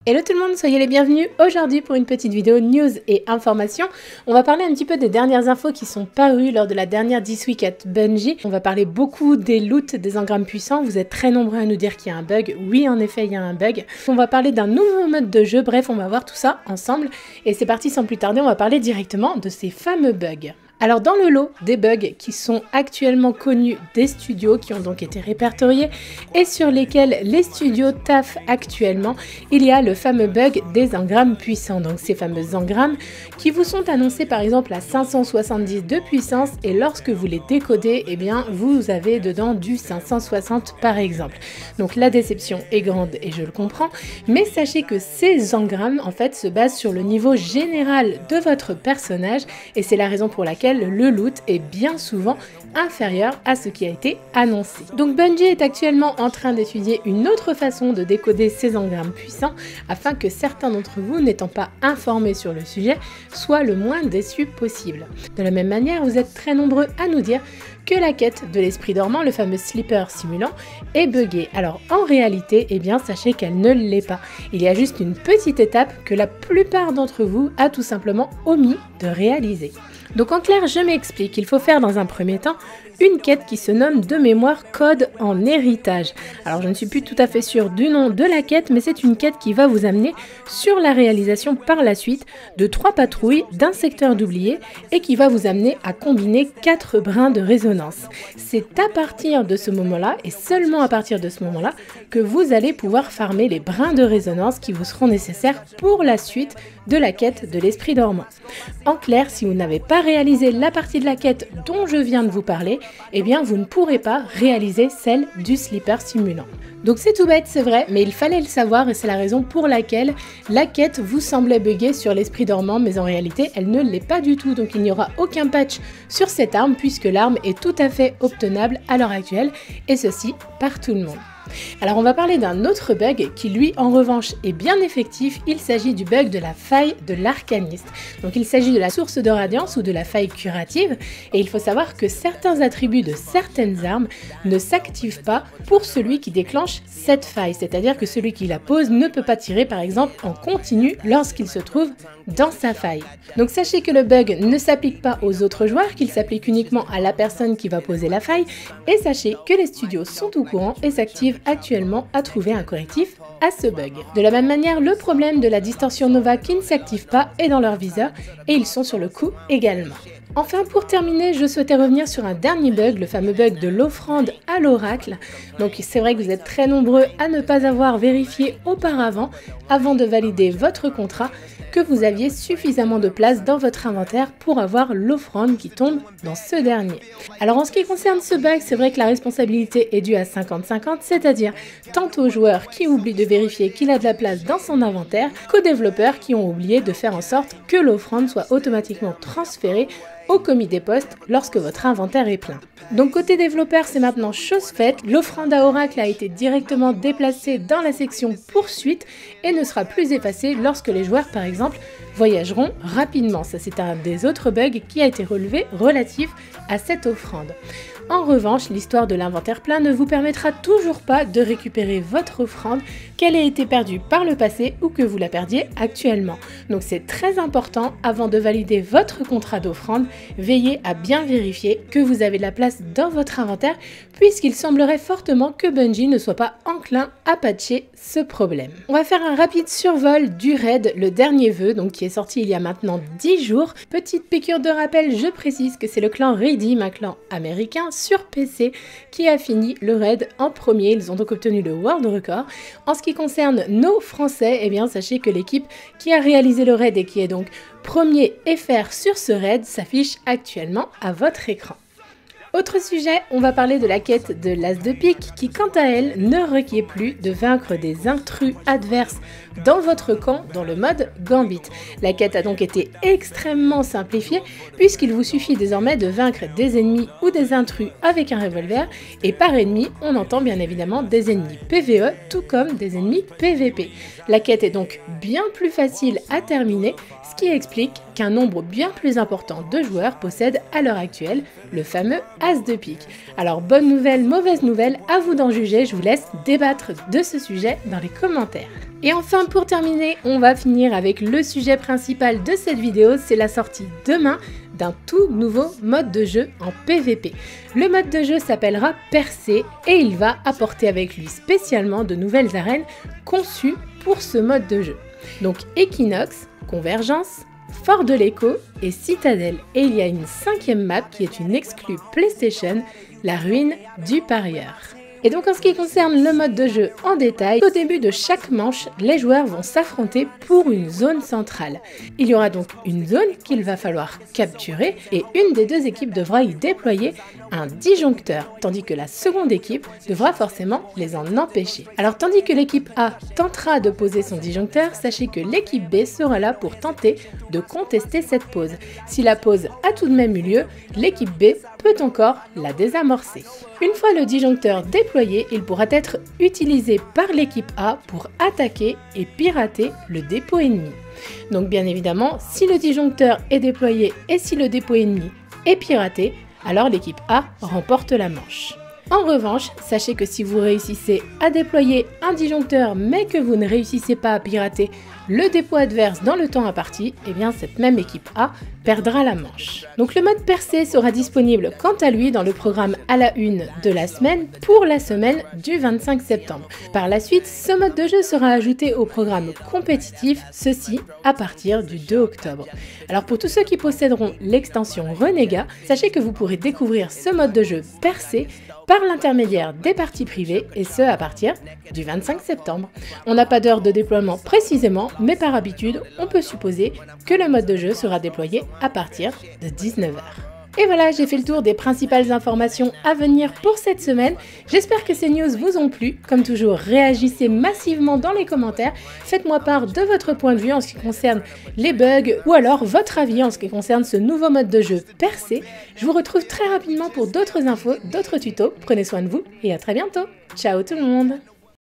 Hello tout le monde, soyez les bienvenus aujourd'hui pour une petite vidéo news et information. On va parler un petit peu des dernières infos qui sont parues lors de la dernière This Week at Bungie. On va parler beaucoup des loots, des engrammes puissants. Vous êtes très nombreux à nous dire qu'il y a un bug. Oui, en effet, il y a un bug. On va parler d'un nouveau mode de jeu. Bref, on va voir tout ça ensemble. Et c'est parti sans plus tarder, on va parler directement de ces fameux bugs. Alors dans le lot des bugs qui sont actuellement connus des studios, qui ont donc été répertoriés et sur lesquels les studios taffent actuellement, il y a le fameux bug des engrammes puissants. Donc ces fameux engrammes qui vous sont annoncés par exemple à 570 de puissance et lorsque vous les décodez, eh bien vous avez dedans du 560 par exemple. Donc la déception est grande et je le comprends, mais sachez que ces engrammes en fait se basent sur le niveau général de votre personnage et c'est la raison pour laquelle le loot est bien souvent inférieur à ce qui a été annoncé. Donc Bungie est actuellement en train d'étudier une autre façon de décoder ces engrammes puissants afin que certains d'entre vous, n'étant pas informés sur le sujet, soient le moins déçus possible. De la même manière, vous êtes très nombreux à nous dire que la quête de l'esprit dormant, le fameux slipper simulant, est buggée. Alors en réalité, eh bien sachez qu'elle ne l'est pas. Il y a juste une petite étape que la plupart d'entre vous a tout simplement omis de réaliser. Donc en clair, je m'explique, il faut faire dans un premier temps une quête qui se nomme de mémoire code en héritage. Alors je ne suis plus tout à fait sûre du nom de la quête, mais c'est une quête qui va vous amener sur la réalisation par la suite de 3 patrouilles d'un secteur d'oubliés et qui va vous amener à combiner 4 brins de résonance. C'est à partir de ce moment-là, et seulement à partir de ce moment-là, que vous allez pouvoir farmer les brins de résonance qui vous seront nécessaires pour la suite de la quête de l'esprit dormant. En clair, si vous n'avez pas réalisé la partie de la quête dont je viens de vous parler, eh bien vous ne pourrez pas réaliser celle du slipper simulant. Donc c'est tout bête, c'est vrai, mais il fallait le savoir et c'est la raison pour laquelle la quête vous semblait bugger sur l'esprit dormant, mais en réalité elle ne l'est pas du tout. Donc il n'y aura aucun patch sur cette arme puisque l'arme est tout à fait obtenable à l'heure actuelle et ceci par tout le monde. Alors on va parler d'un autre bug qui lui en revanche est bien effectif, il s'agit du bug de la faille de l'arcaniste. Donc il s'agit de la source de radiance ou de la faille curative et il faut savoir que certains attributs de certaines armes ne s'activent pas pour celui qui déclenche cette faille, c'est-à-dire que celui qui la pose ne peut pas tirer par exemple en continu lorsqu'il se trouve dans sa faille. Donc sachez que le bug ne s'applique pas aux autres joueurs, qu'il s'applique uniquement à la personne qui va poser la faille et sachez que les studios sont au courant et s'activent actuellement à trouver un correctif à ce bug. De la même manière, le problème de la distorsion Nova qui ne s'active pas est dans leur viseur et ils sont sur le coup également. Enfin, pour terminer, je souhaitais revenir sur un dernier bug, le fameux bug de l'offrande à l'oracle. Donc c'est vrai que vous êtes très nombreux à ne pas avoir vérifié auparavant, avant de valider votre contrat, que vous aviez suffisamment de place dans votre inventaire pour avoir l'offrande qui tombe dans ce dernier. Alors en ce qui concerne ce bug, c'est vrai que la responsabilité est due à 50-50, c'est-à-dire tant aux joueurs qui oublient de vérifier qu'il a de la place dans son inventaire, qu'aux développeurs qui ont oublié de faire en sorte que l'offrande soit automatiquement transférée au commis des postes lorsque votre inventaire est plein. Donc côté développeur, c'est maintenant chose faite, l'offrande à Oracle a été directement déplacée dans la section poursuite et ne sera plus effacée lorsque les joueurs par exemple voyageront rapidement. Ça c'est un des autres bugs qui a été relevé relatif à cette offrande. En revanche, l'histoire de l'inventaire plein ne vous permettra toujours pas de récupérer votre offrande, qu'elle ait été perdue par le passé ou que vous la perdiez actuellement. Donc c'est très important, avant de valider votre contrat d'offrande, veillez à bien vérifier que vous avez de la place dans votre inventaire, puisqu'il semblerait fortement que Bungie ne soit pas enclin à patcher ce problème. On va faire un rapide survol du raid, le dernier vœu, donc qui est sorti il y a maintenant 10 jours. Petite piqûre de rappel, je précise que c'est le clan Redeem, un clan américain sur PC qui a fini le raid en premier. Ils ont donc obtenu le World Record. En ce qui concerne nos Français, eh bien sachez que l'équipe qui a réalisé le raid et qui est donc premier FR sur ce raid s'affiche actuellement à votre écran. Autre sujet, on va parler de la quête de l'As de pique qui, quant à elle, ne requiert plus de vaincre des intrus adverses dans votre camp dans le mode Gambit. La quête a donc été extrêmement simplifiée puisqu'il vous suffit désormais de vaincre des ennemis ou des intrus avec un revolver et par ennemi, on entend bien évidemment des ennemis PvE tout comme des ennemis PvP. La quête est donc bien plus facile à terminer, ce qui explique qu'un nombre bien plus important de joueurs possèdent à l'heure actuelle le fameux As de pique. Alors bonne nouvelle, mauvaise nouvelle, à vous d'en juger, je vous laisse débattre de ce sujet dans les commentaires. Et enfin, pour terminer, on va finir avec le sujet principal de cette vidéo, c'est la sortie demain d'un tout nouveau mode de jeu en PVP. Le mode de jeu s'appellera Percée et il va apporter avec lui spécialement de nouvelles arènes conçues pour ce mode de jeu. Donc Equinox, Convergence, Fort de l'Echo et Citadelle. Et il y a une 5e map qui est une exclue PlayStation, la ruine du parieur. Et donc en ce qui concerne le mode de jeu en détail, au début de chaque manche, les joueurs vont s'affronter pour une zone centrale. Il y aura donc une zone qu'il va falloir capturer et une des deux équipes devra y déployer un disjoncteur, tandis que la seconde équipe devra forcément les en empêcher. Alors tandis que l'équipe A tentera de poser son disjoncteur, sachez que l'équipe B sera là pour tenter de contester cette pose. Si la pose a tout de même eu lieu, l'équipe B peut encore la désamorcer. Une fois le disjoncteur déployé, il pourra être utilisé par l'équipe A pour attaquer et pirater le dépôt ennemi. Donc bien évidemment, si le disjoncteur est déployé et si le dépôt ennemi est piraté, alors l'équipe A remporte la manche. En revanche, sachez que si vous réussissez à déployer un disjoncteur mais que vous ne réussissez pas à pirater le dépôt adverse dans le temps imparti, eh bien cette même équipe A perdra la manche. Donc le mode Percée sera disponible quant à lui dans le programme à la une de la semaine pour la semaine du 25 septembre. Par la suite, ce mode de jeu sera ajouté au programme compétitif, ceci à partir du 2 octobre. Alors pour tous ceux qui posséderont l'extension Renégat, sachez que vous pourrez découvrir ce mode de jeu Percée par l'intermédiaire des parties privées et ce à partir du 25 septembre. On n'a pas d'heure de déploiement précisément, mais par habitude, on peut supposer que le mode de jeu sera déployé à partir de 19 h. Et voilà, j'ai fait le tour des principales informations à venir pour cette semaine. J'espère que ces news vous ont plu. Comme toujours, réagissez massivement dans les commentaires. Faites-moi part de votre point de vue en ce qui concerne les bugs ou alors votre avis en ce qui concerne ce nouveau mode de jeu Percée. Je vous retrouve très rapidement pour d'autres infos, d'autres tutos. Prenez soin de vous et à très bientôt. Ciao tout le monde!